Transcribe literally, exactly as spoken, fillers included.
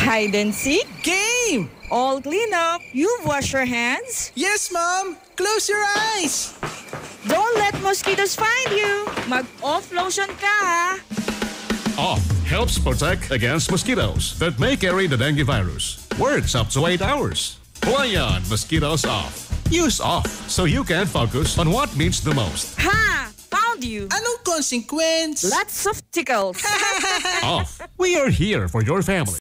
Hide and seek? Game! All clean up. You've washed your hands? Yes, Mom! Close your eyes! Don't let mosquitoes find you. Mag-off lotion ka, ha? Off helps protect against mosquitoes that may carry the dengue virus. Works up to eight hours. Play on mosquitoes off. Use off so you can focus on what means the most. Ha! Found you. Anong consequence? Lots of tickles. Off. We are here for your family.